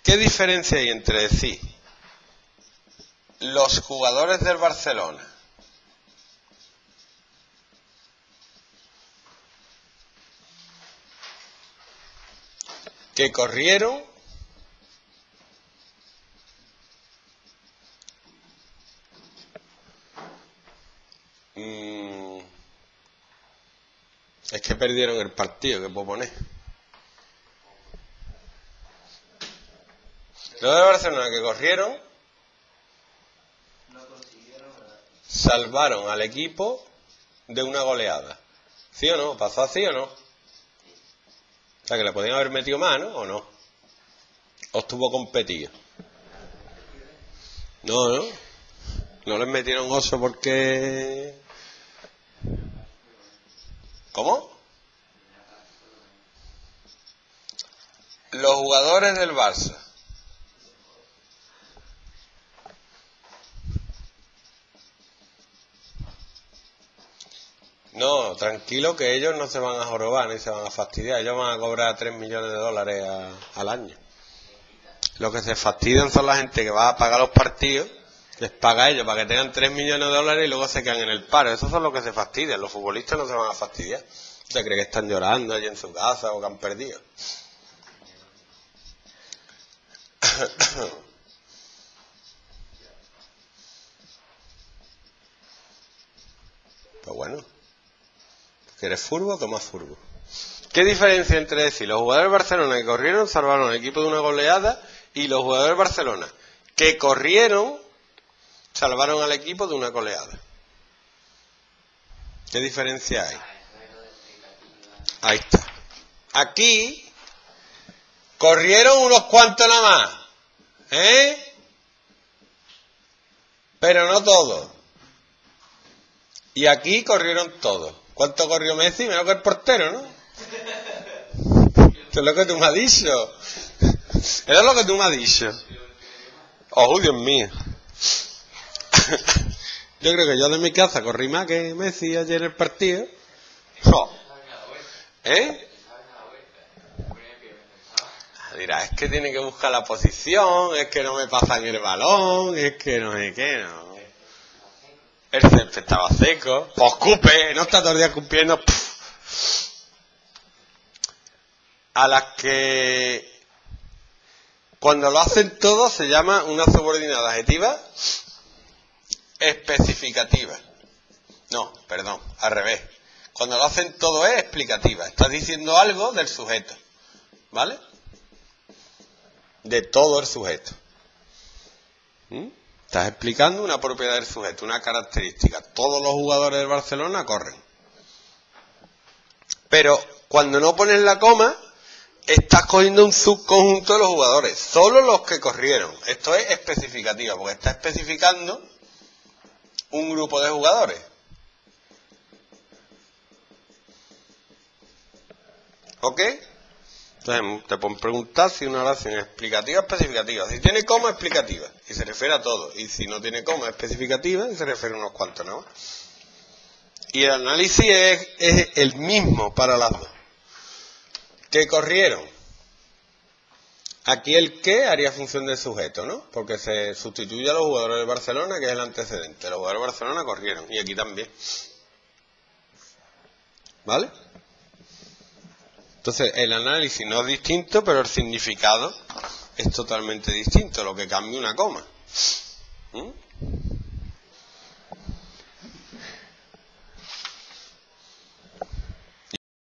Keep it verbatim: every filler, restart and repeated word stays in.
¿Qué diferencia hay entre decir los jugadores del Barcelona que corrieron mm, es que perdieron el partido, ¿qué puedo poner? Los de Barcelona que corrieron salvaron al equipo de una goleada. ¿Sí o no? ¿Pasó así o no? O sea, que le podían haber metido más, ¿no? ¿O no? ¿O estuvo competido? No, ¿no? No les metieron oso porque... ¿Cómo? Los jugadores del Barça no, tranquilo que ellos no se van a jorobar ni se van a fastidiar. Ellos van a cobrar tres millones de dólares a, al año. Lo que se fastidian son la gente que va a pagar los partidos, les paga a ellos para que tengan tres millones de dólares y luego se quedan en el paro. Esos son los que se fastidian. Los futbolistas no se van a fastidiar. ¿Se cree que están llorando allí en su casa o que han perdido? Pues bueno, ¿quieres furbo? Toma furbo. ¿Qué diferencia entre decir los jugadores de Barcelona que corrieron salvaron al equipo de una goleada y los jugadores de Barcelona que corrieron salvaron al equipo de una goleada? ¿Qué diferencia hay? Ahí está. Aquí corrieron unos cuantos nada más, ¿eh? Pero no todos. Y aquí corrieron todos. ¿Cuánto corrió Messi? Menos que el portero, ¿no? Eso es lo que tú me has dicho. Eso es lo que tú me has dicho. Oh, Dios mío. Yo creo que yo de mi casa corrí más que Messi ayer en el partido. Oh. ¿Eh? Dirá, es que tiene que buscar la posición, es que no me pasan el balón, es que no sé qué, no. El césped estaba seco. Pues cupe, no está todo el día cumpliendo. A las que cuando lo hacen todo se llama una subordinada adjetiva especificativa. No, perdón, al revés. Cuando lo hacen todo es explicativa. Estás diciendo algo del sujeto, ¿vale? De todo el sujeto. ¿Mm? Estás explicando una propiedad del sujeto, una característica. Todos los jugadores del Barcelona corren. Pero cuando no pones la coma, estás cogiendo un subconjunto de los jugadores. Solo los que corrieron. Esto es especificativa, porque está especificando un grupo de jugadores. ¿Ok? Entonces te pueden preguntar si una oración es explicativa o especificativa. Si tiene coma, explicativa, y se refiere a todo. Y si no tiene coma, especificativa, y se refiere a unos cuantos, ¿no? Y el análisis es, es el mismo para las dos. ¿Qué corrieron? Aquí el qué haría función del sujeto, ¿no? Porque se sustituye a los jugadores de Barcelona, que es el antecedente. Los jugadores de Barcelona corrieron, y aquí también. ¿Vale? Entonces, el análisis no es distinto, pero el significado es totalmente distinto, lo que cambia una coma. ¿Mm?